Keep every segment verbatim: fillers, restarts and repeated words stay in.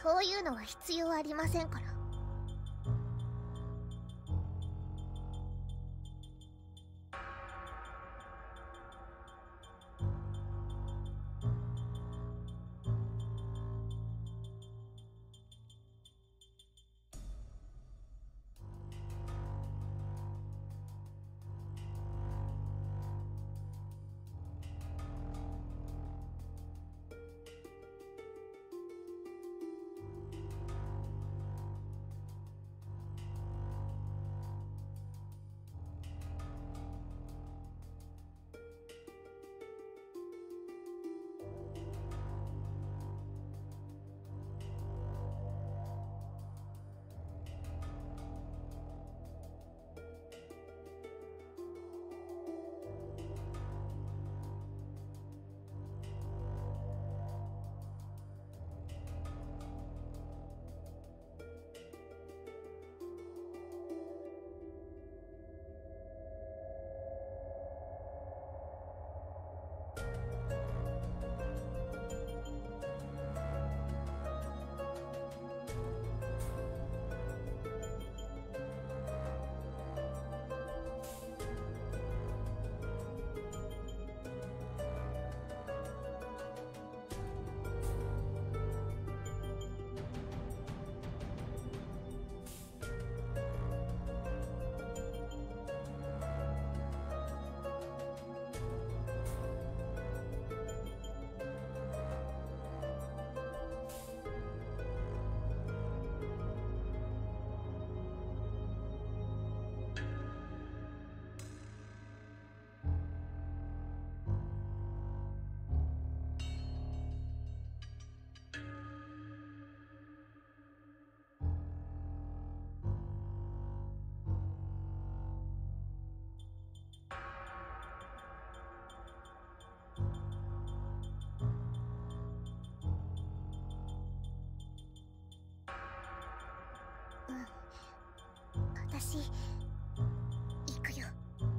そういうのは必要ありませんから。うん、私行くよ。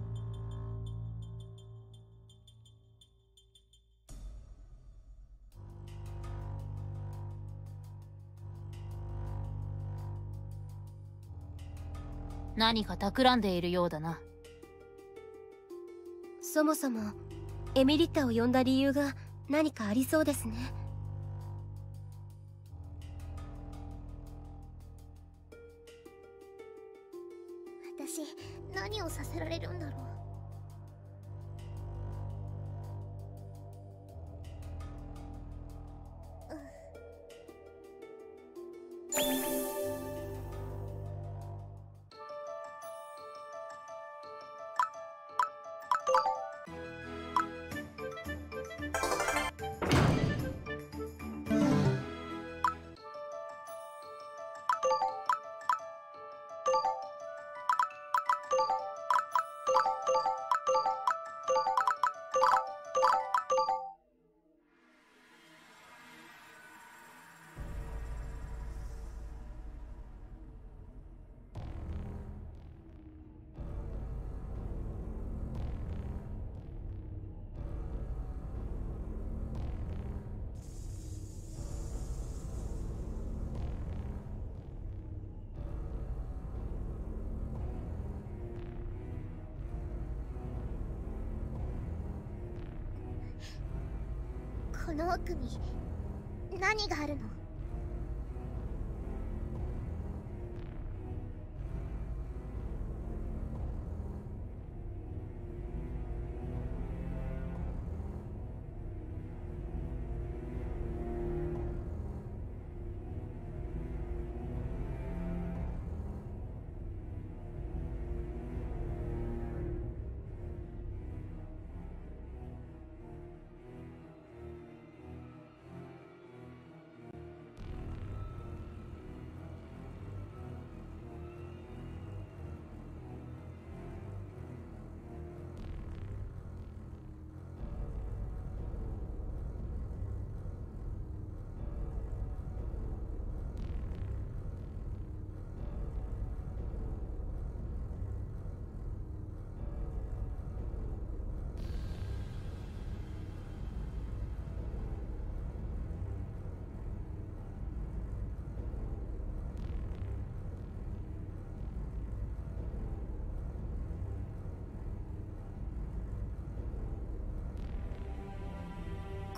何か企んでいるようだな。 そもそもエミリッタを呼んだ理由が何かありそうですね。 私何をさせられるんだろう。この奥に何があるの？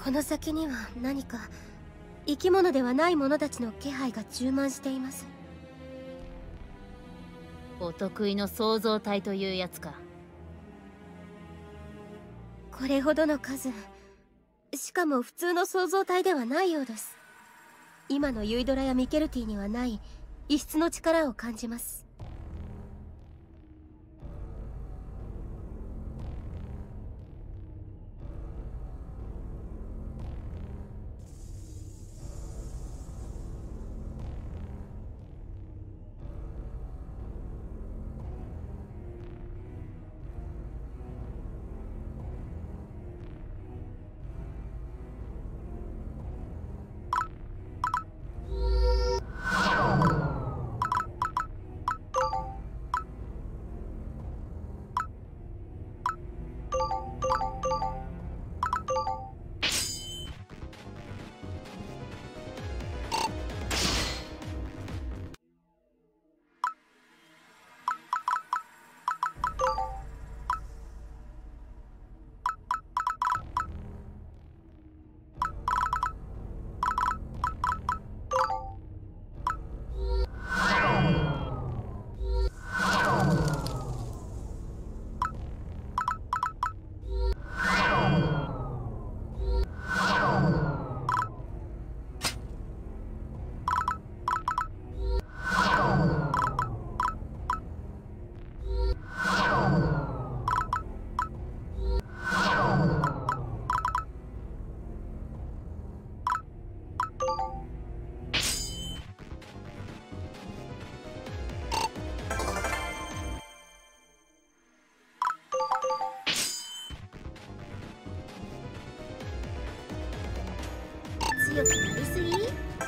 この先には何か生き物ではない者たちの気配が充満しています。 お得意の創造体というやつか。 これほどの数、しかも普通の創造体ではないようです。今のユイドラやミケルティにはない異質の力を感じます。強くなりすぎ？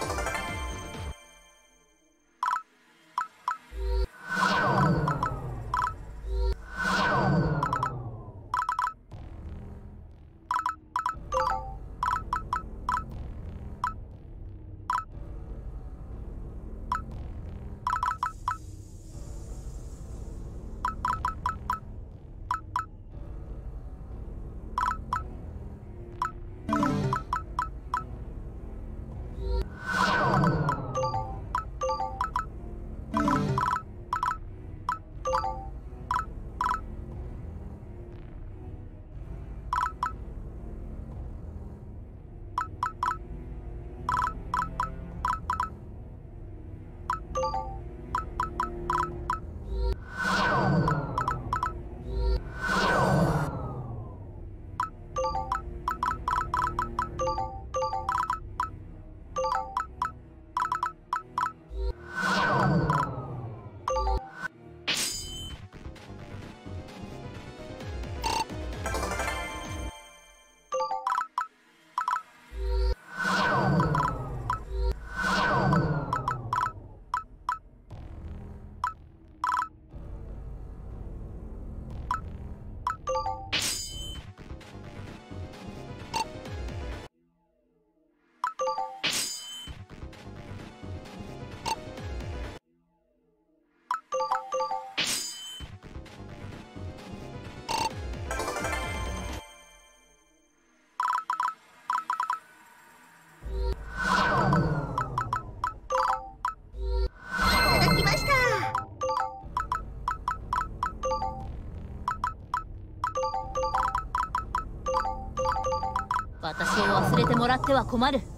私を忘れてもらっては困る。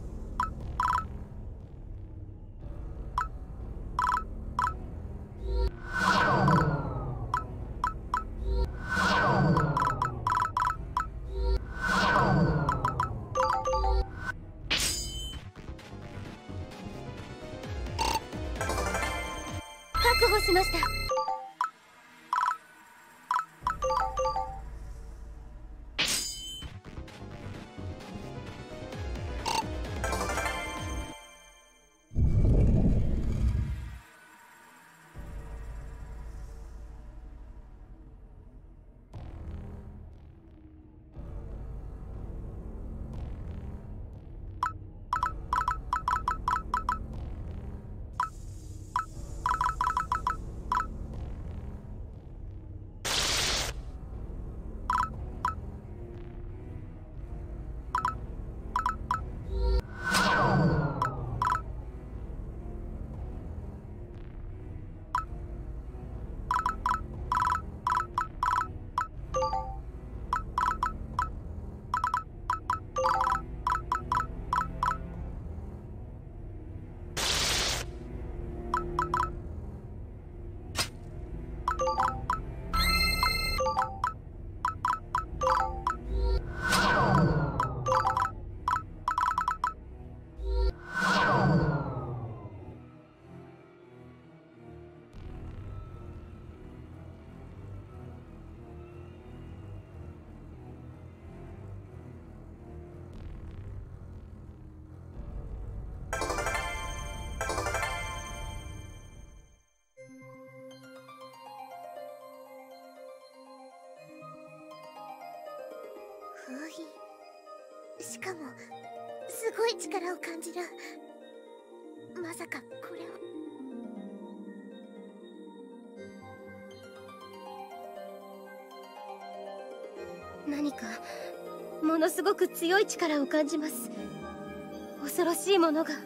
確保しました。 封印。しかもすごい力を感じる。まさかこれを。 何かものすごく強い力を感じます。恐ろしいものが。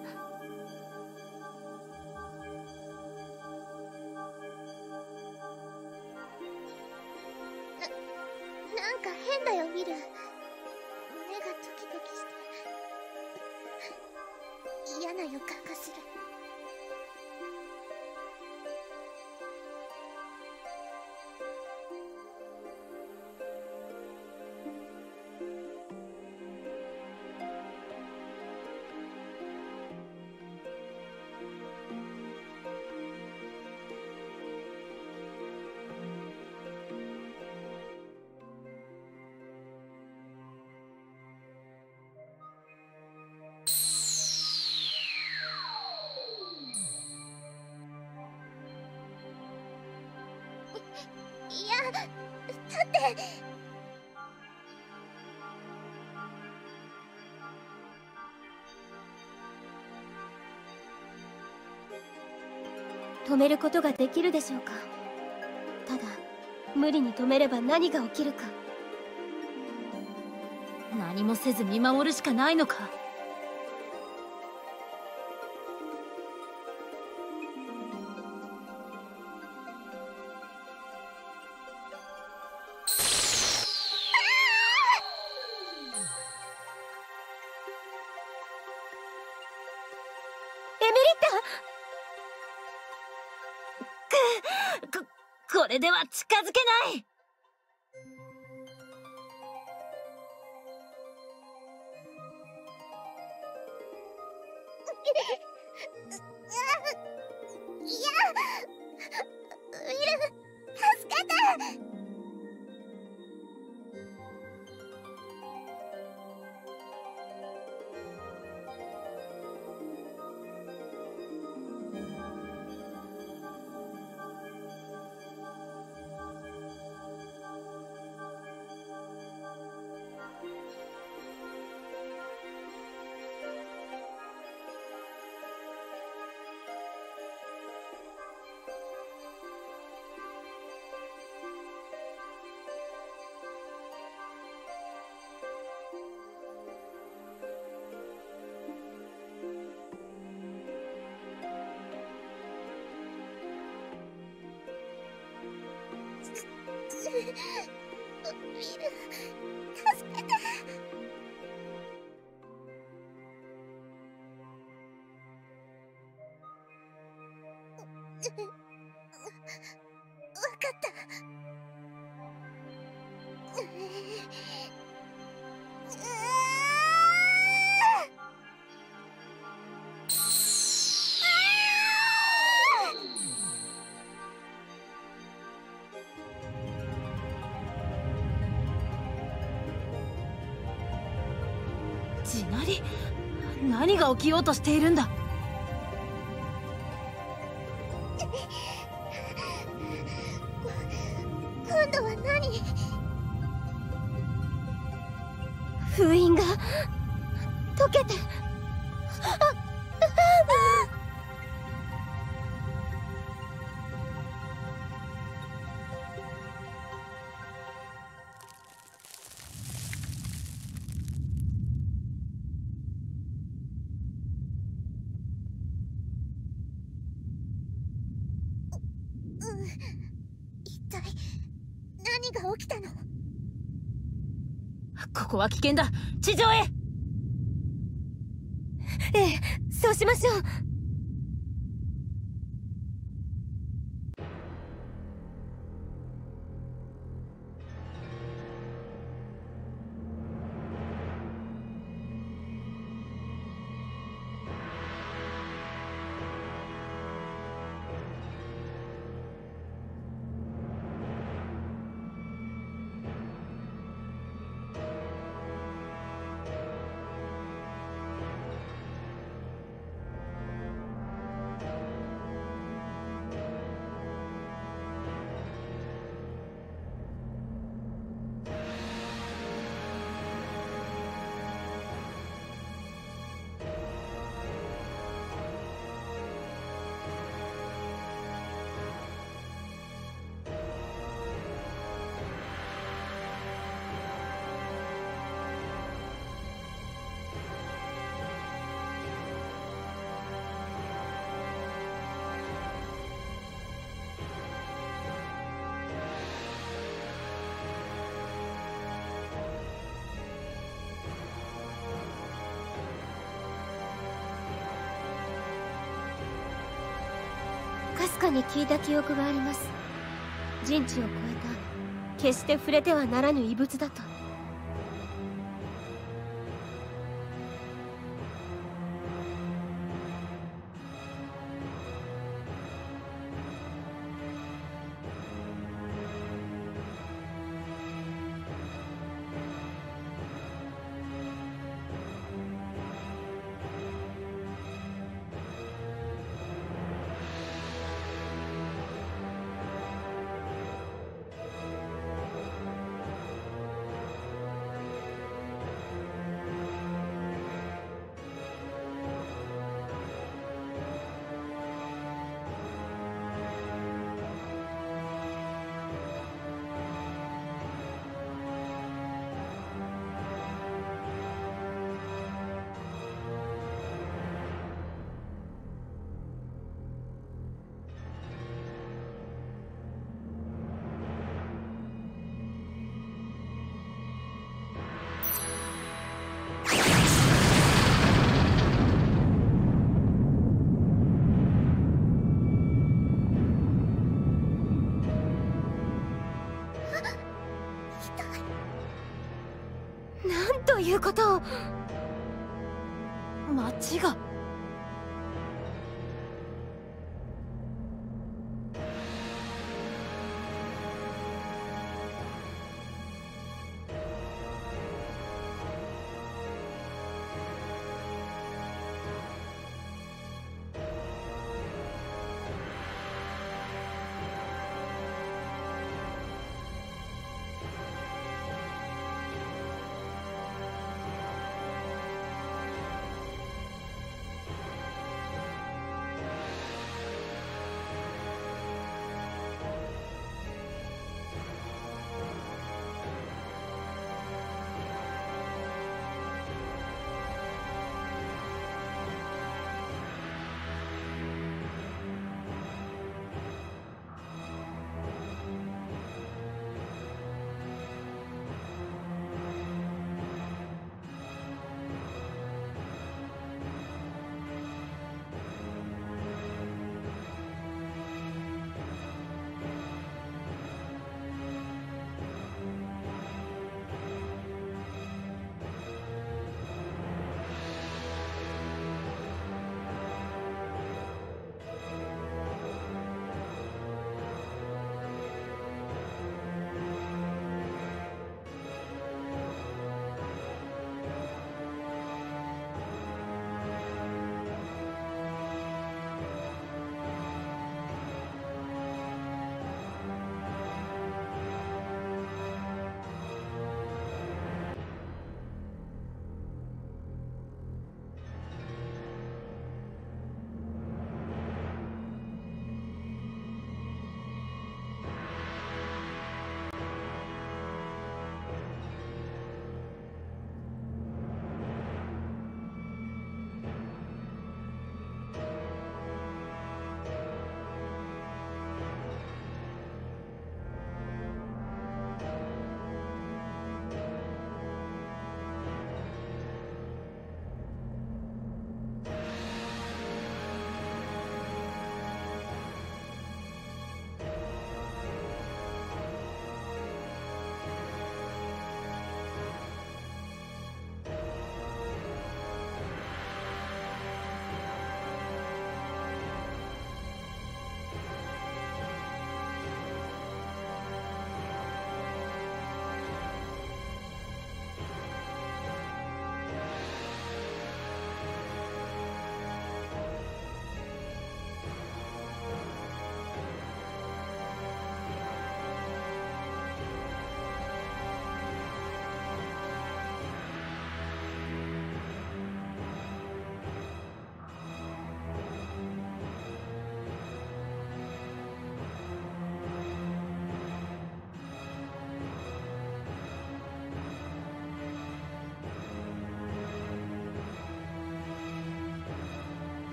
なんか変だよ、ミル。胸がドキドキして嫌な予感がする。いや、だって止めることができるでしょうか。ただ無理に止めれば何が起きるか。 何もせず見守るしかないのか。 エメリッタ。 こ、これでは近づけない。 いや、ウィル、助けて。ウィル、助けて。わかった。う地鳴り？何が起きようとしているんだ。 今度は何？ 封印が解けて。 一体何が起きたの？ ここは危険だ。地上へ。 ええ、そうしましょう。 かすかに聞いた記憶があります。人知を超えた決して触れてはならぬ異物だと。なんということを。 町が。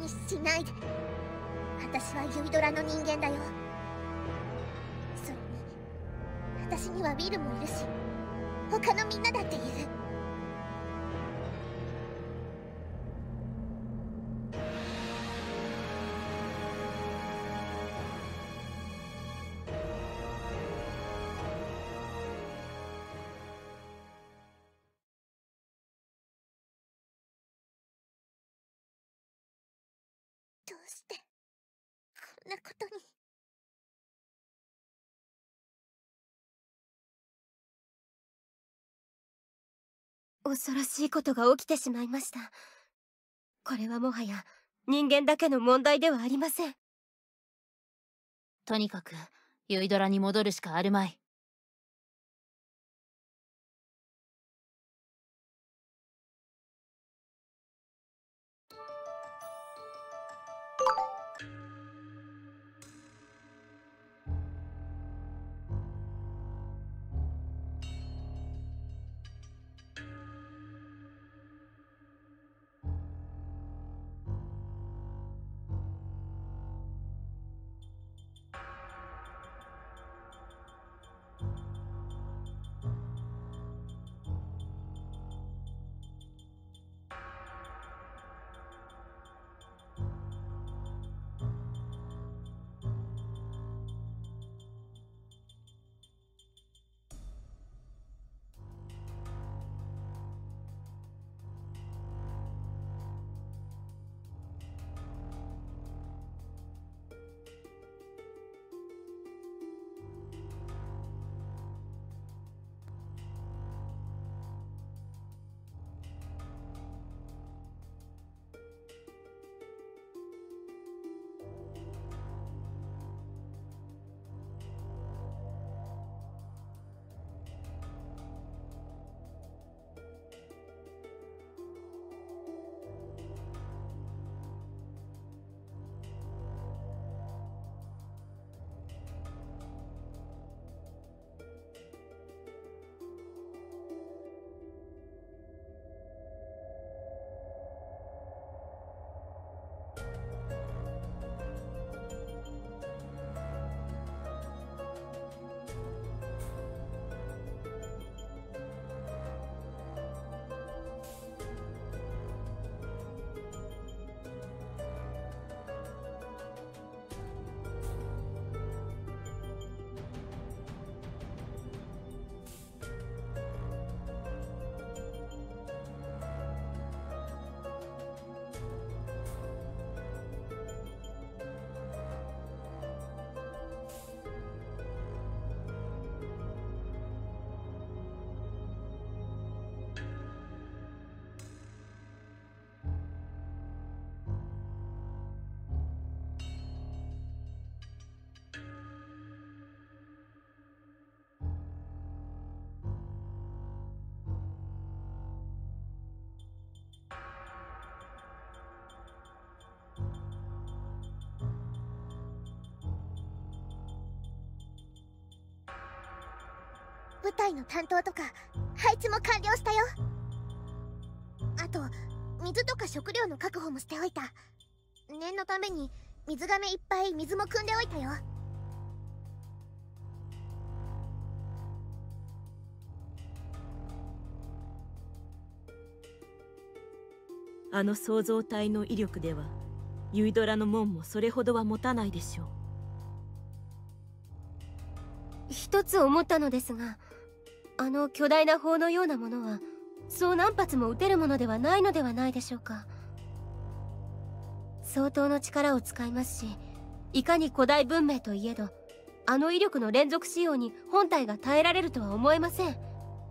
にしないで。私はユイドラの人間だよ。それに私にはウィルもいるし、他のみんなだっている。どうしてこんなことに。 恐ろしいことが起きてしまいました。これはもはや人間だけの問題ではありません。 とにかくユイドラに戻るしかあるまい。 舞台の担当とか配置も完了したよ。あと水とか食料の確保もしておいた。念のために水がめいっぱい水も汲んでおいたよ。 あの創造体の威力ではユイドラの門もそれほどは持たないでしょう。 一つ思ったのですが、あの巨大な砲のようなものはそう何発も撃てるものではないのではないでしょうか。相当の力を使いますし、いかに古代文明といえどあの威力の連続使用に本体が耐えられるとは思えません。 じゃ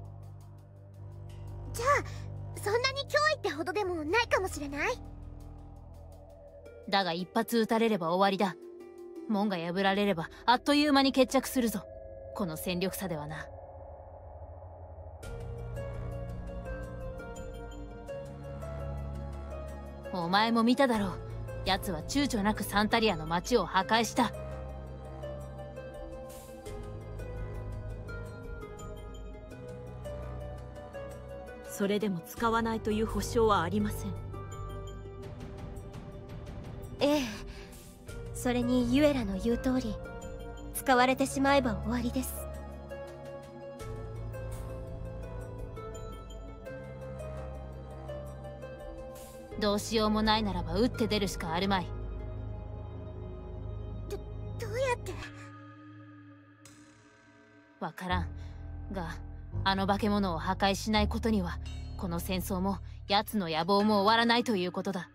あそんなに脅威ってほどでもないかもしれない。 だが一発撃たれれば終わりだ。門が破られればあっという間に決着するぞ。この戦力差ではな。お前も見ただろう。奴は躊躇なくサンタリアの町を破壊した。 それでも使わないという保証はありません。 それにユエラの言う通り、使われてしまえば終わりです。 どうしようもないならば打って出るしかあるまい。 どどうやって。 わからんが、あの化け物を破壊しないことにはこの戦争も奴の野望も終わらないということだ。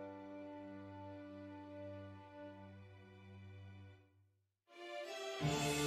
う